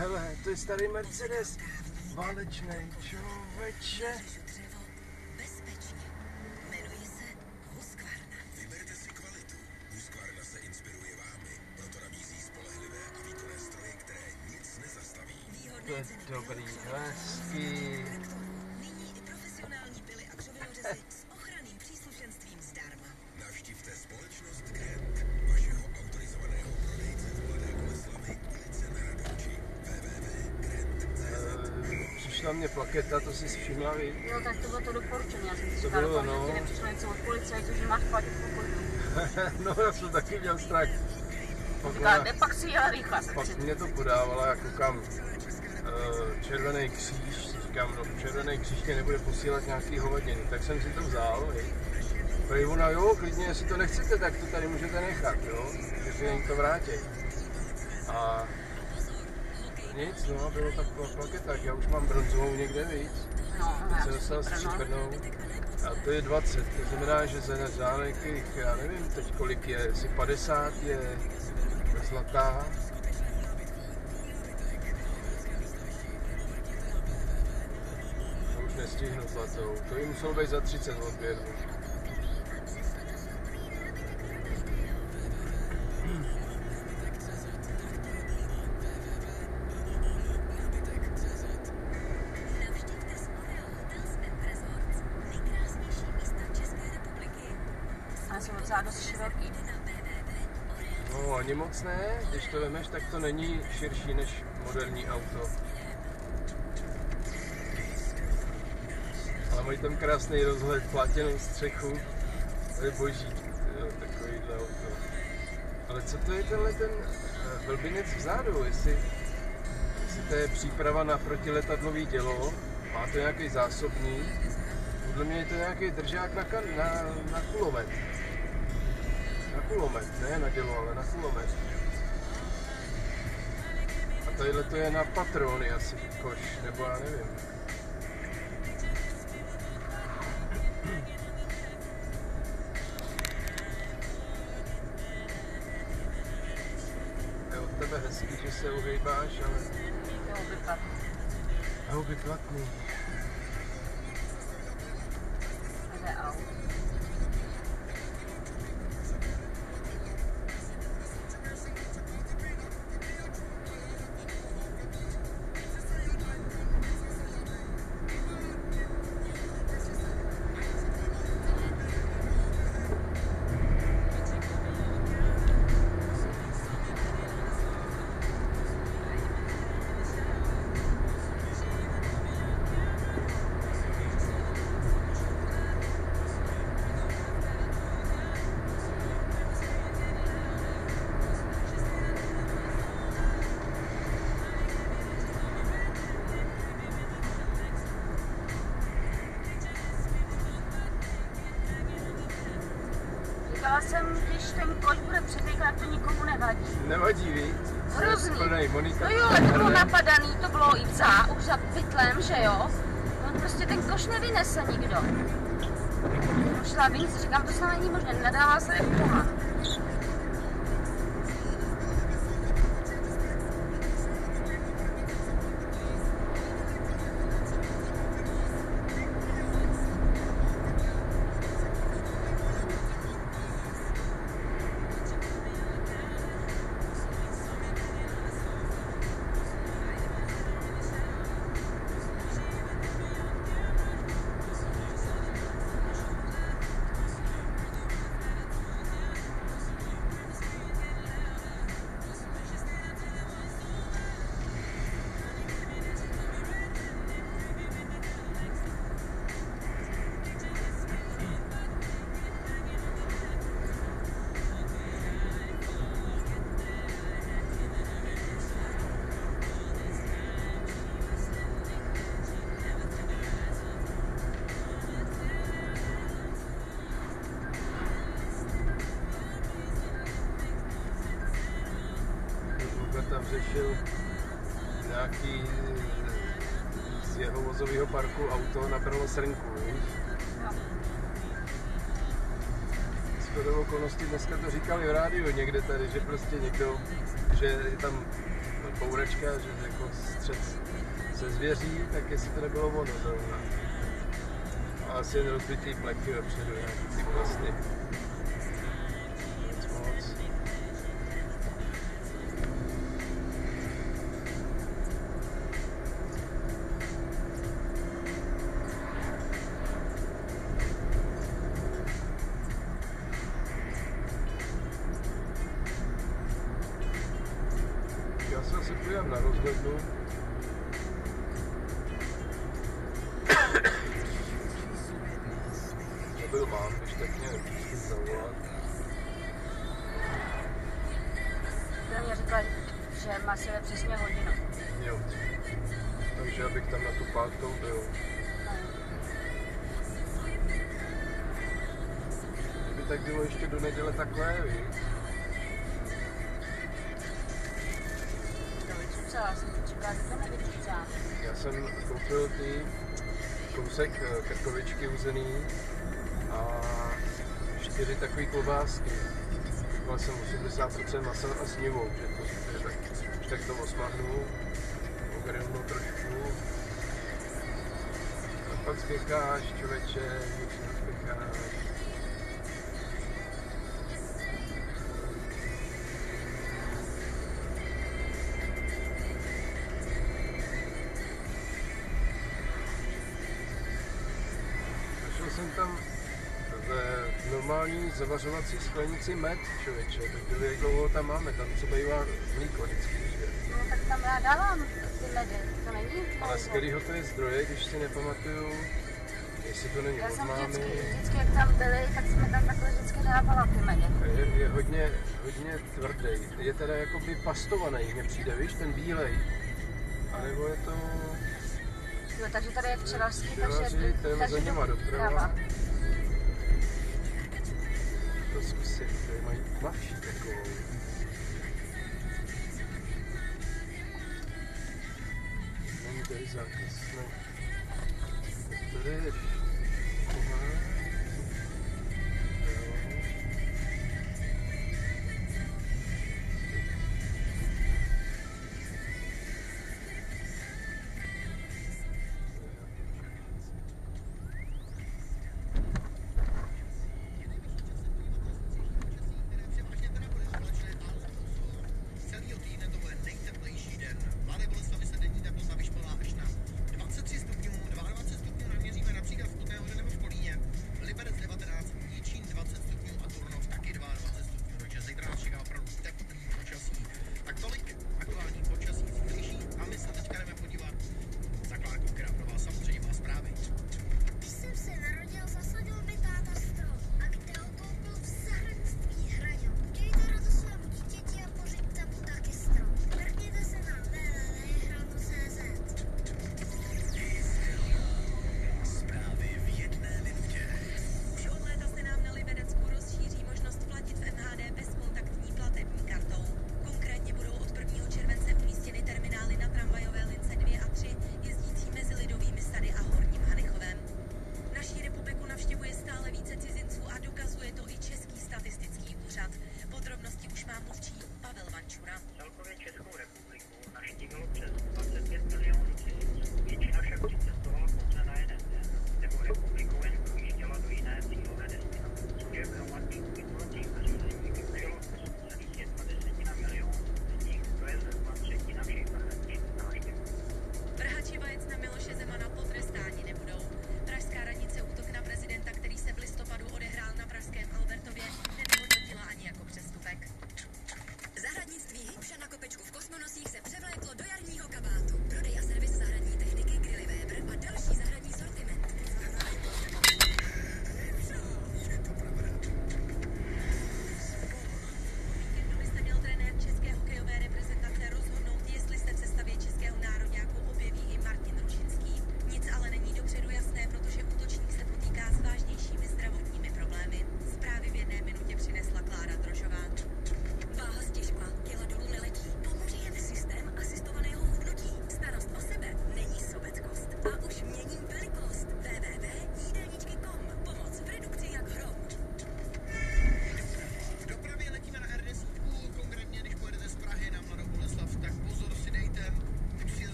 Hele, to je starý Mercedes. Válečnej, člověče. Bezpečně. Jmenuje se Husqvarna. Vyberte si kvalitu. Husqvarna se inspiruje vámi, proto nabízí spolehlivé a výkonné stroje, které nic nezastaví. To je dobrý, hezký. Nyní i profesionální pily a křovinořezy s ochranným příslušenstvím zdarma. Navštivte společnost Grand, vašeho autorizovaného prodejce v Mladé Boleslavi, ulice na Radouči, www.grand.cz. Přišla mě plaketa, to si všimla, víš? Jo, tak to bylo to doporučení. Já jsem si To říkala, bylo, že ti nepřišlo něco od policajtu, že máš platit pokutu. No, já jsem taky měl strach. Říkala, jde pak si jela rychle. Pak mě to podávala, jako kam Červený kříž, si říkám, no Červený kříž mě nebude posílat nějaký hovadiny, tak jsem si to vzal, hej. Prej ona, jo, klidně, jestli to nechcete, tak to tady můžete nechat, jo, že si jim to vrátí. A nic, no, bylo tak plaketa, já už mám bronzovou někde víc, No, jsem dostal stříbrnou. A to je 20, to znamená, že za nějakých, já nevím teď kolik je, jestli 50 je zlatá. To už nestihnu zlatou, to by muselo být za 30 odběrů. Navštivte Smoleo Hotels & Resorts. Nejkrásnější místa České republiky. Ale jsou docela dost široký. Na www.oreo. No ani moc ne, když to vemeš, tak to není širší než moderní auto. Ale mají tam krásný rozhled, platěnou střechu, to je boží, jo, takovýhle auto. Ale co to je tenhle ten blbinec vzadu, jestli to je příprava na protiletadlový dělo, má to nějaký zásobník, podle mě je to nějaký držák na kulomet. Na kulomet, ne na dělo, ale na kulomet. A tadyhle to je na patrony asi koš, nebo já nevím. Je od tebe hezký, že se uhejbáš, ale Jo, vypad. houby platný. Jde aut. Říkala jsem, když ten koš bude přetékat, to nikomu nevadí. Nevadí, víc? Hrozný. Plnej monitor. No jo, ale to bylo napadaný, to bylo i už za pytlem, že jo? On prostě ten koš nevynese nikdo. Šla víc, říkám, to snad není možné, nedává se jak boha. Tam řešil nějaký z jeho vozového parku auto nabralo srnku, víš? Jo. shodou okolností dneska to říkali v rádiu někde tady, že prostě někdo, že je tam bouračka, že jako střet se zvěří, tak jestli to nebylo ono zrovna. A asi jen rozbitý pleky vepředu, nějaký cyklasty. Nic moc. Já se asi podívám na rozhlednu. Mobil mám, když tak mě zkusím zavolat. Která mě řekla, že má si přesně hodinu. Jo. Takže abych tam na tu 5. byl. Kdyby tak bylo ještě do neděle takhle, víš? To vycucala, jsem to čekala, že to nevycucá. Já jsem koupil ty kousek krkovičky uzený a 4 takové klobásky. Měl jsem 80% masa a snivou, že to tak, tak to osmahnu, ogrillnu trošku. A pak spěcháš, člověče, nic nespěcháš. Našel jsem tam v normální zavařovací sklenici med, člověče, tak kdo ví, jak dlouho tam máme, tam co bývá mlíko vždycky, že? No tak tam já dávám ty medy, to není? Ale z kterého to je zdroje, když si nepamatuju, jestli to není Já od jsem mámy. vždycky jak tam byli, tak jsme tam takhle vždycky dávala ty medy. Je hodně tvrdý. Je teda jakoby pastovaný, mně přijde, víš, ten bílej. A nebo je to... Jo, takže tady je včelařský, Včelaři, to je za něma doprava. To zkusím, tady mají tmavší takovou. Není tady zákaz, ne. Tak tady je